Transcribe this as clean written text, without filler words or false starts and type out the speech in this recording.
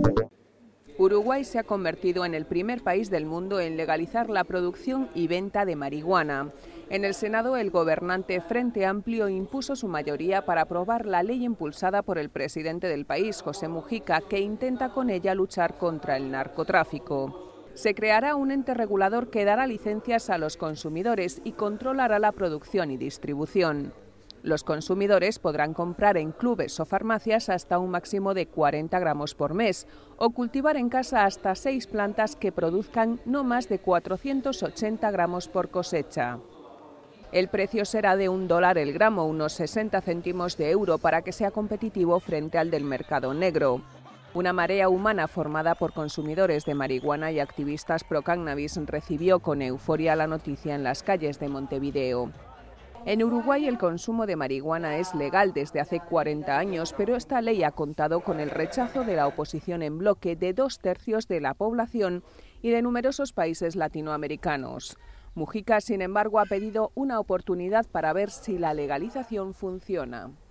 Uruguay se ha convertido en el primer país del mundo en legalizar la producción y venta de marihuana. En el Senado, el gobernante Frente Amplio impuso su mayoría para aprobar la ley impulsada por el presidente del país, José Mujica, que intenta con ella luchar contra el narcotráfico. Se creará un ente regulador que dará licencias a los consumidores y controlará la producción y distribución. Los consumidores podrán comprar en clubes o farmacias hasta un máximo de 40 gramos por mes o cultivar en casa hasta 6 plantas que produzcan no más de 480 gramos por cosecha. El precio será de $1 el gramo, unos 60 céntimos de euro, para que sea competitivo frente al del mercado negro. Una marea humana formada por consumidores de marihuana y activistas pro cannabis recibió con euforia la noticia en las calles de Montevideo. En Uruguay el consumo de marihuana es legal desde hace 40 años, pero esta ley ha contado con el rechazo de la oposición en bloque de 2/3 de la población y de numerosos países latinoamericanos. Mujica, sin embargo, ha pedido una oportunidad para ver si la legalización funciona.